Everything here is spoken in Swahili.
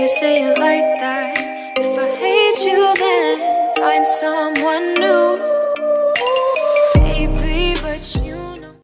say it like that. If I hate you, then find someone new.